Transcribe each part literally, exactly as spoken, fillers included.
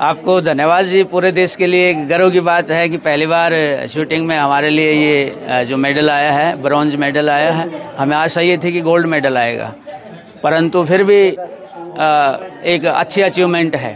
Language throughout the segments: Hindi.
आपको धन्यवाद जी। पूरे देश के लिए गर्व की बात है कि पहली बार शूटिंग में हमारे लिए ये जो मेडल आया है, ब्रॉन्ज मेडल आया है। हमें आशा ये थी कि गोल्ड मेडल आएगा, परंतु फिर भी एक अच्छी अचीवमेंट है।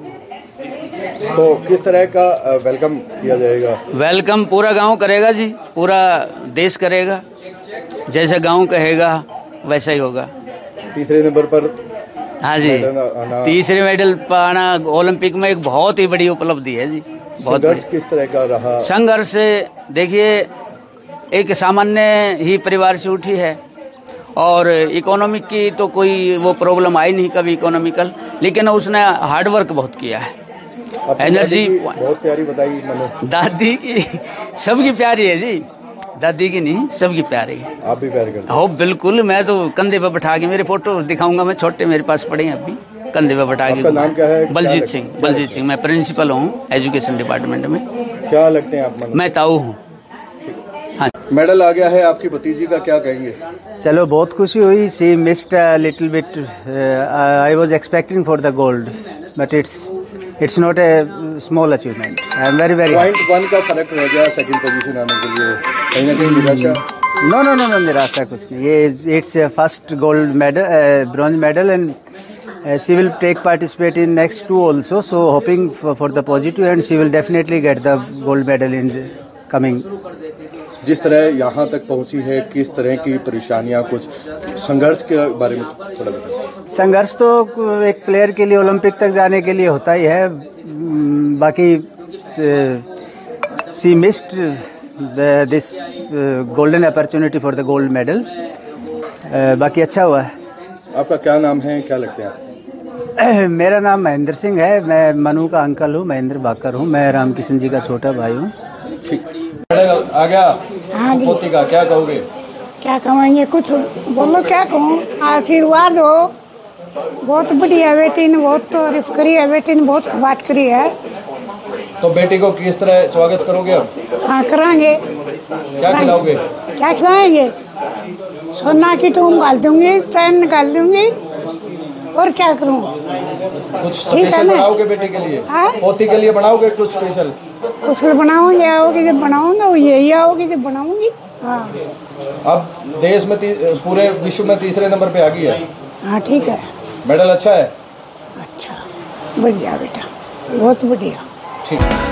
तो किस तरह का वेलकम किया जाएगा? वेलकम पूरा गांव करेगा जी, पूरा देश करेगा। जैसे गांव कहेगा वैसा ही होगा। तीसरे नंबर पर हाँ जी, तीसरे मेडल पाना ओलंपिक में एक बहुत ही बड़ी उपलब्धि है जी। बहुत संघर्ष किस तरह का रहा? संघर्ष देखिए, एक सामान्य ही परिवार से उठी है और इकोनॉमिक की तो कोई वो प्रॉब्लम आई नहीं कभी इकोनॉमिकल, लेकिन उसने हार्ड वर्क बहुत किया है। एनर्जी बहुत प्यारी बताई मनु। दादी की सबकी प्यारी है जी, दादी की नहीं सबकी प्यारी है। आप भी प्यार करते हो? बिल्कुल, मैं तो कंधे पे बैठा के, मेरे फोटो दिखाऊंगा मैं, छोटे मेरे पास पड़े हैं अभी, कंधे पे बैठा के। आपका नाम क्या है? बलजीत सिंह। बलजीत सिंह, मैं प्रिंसिपल हूँ एजुकेशन डिपार्टमेंट में। क्या लगते हैं आप मनु? मैं ताऊ हूँ। हाँ, मेडल आ गया है, आपकी भतीजी का क्या कहेंगे? चलो, बहुत खुशी हुई। She missed a little bit, I was expecting for the gold, but it's it's not a small achievement. I am very very point one का फर्क रह गया सेकंड पोजीशन आने के लिए, कहीं ना कहीं निराशा? नो नो नो नो निराशा कुछ नहीं। ये it's first gold medal, bronze medal, and she will take participate in next two also, so hoping for the positive, and she will definitely get the gold medal in coming. जिस तरह यहाँ तक पहुंची है, किस तरह की परेशानियां, कुछ संघर्ष के बारे में थोड़ा बताएं। संघर्ष तो एक प्लेयर के लिए ओलंपिक तक जाने के लिए होता ही है। बाकी she missed this golden opportunity for the gold medal. बाकी अच्छा हुआ है। आपका क्या नाम है, क्या लगते हैं आप? मेरा नाम महेंद्र सिंह है। मैं मनु का अंकल हूँ, महेंद्र बाकर हूँ। मैं रामकिशन जी का छोटा भाई हूँ। ठीक, आ गया। हाँ जी। पोती का क्या कहोगे? क्या कहेंगे, कुछ बोलो, क्या कहूँ, आशीर्वाद हो। बहुत बढ़िया बेटी ने बहुत तारीफ करी है, बेटी ने बहुत बात करी है। तो बेटी को किस तरह स्वागत करोगे अब? हाँ कराएंगे। क्या खिलाओगे? क्या खिलाएंगे? सोना की टूम डाल दूंगी, चैन निकाल दूंगी, और क्या करूँ? कुछ स्पेशल बनाओगे बेटी के लिए? हाँ? पोती के लिए बनाओगे कुछ स्पेशल? कुछ बनाऊंगी, आओगी जब बनाऊंगा, वो यही आओगी जब बनाऊंगी। हाँ, अब देश में, पूरे विश्व में तीसरे नंबर पे आ गई है। हाँ ठीक है। मेडल अच्छा है? अच्छा, बढ़िया बेटा, बहुत बढ़िया। ठीक।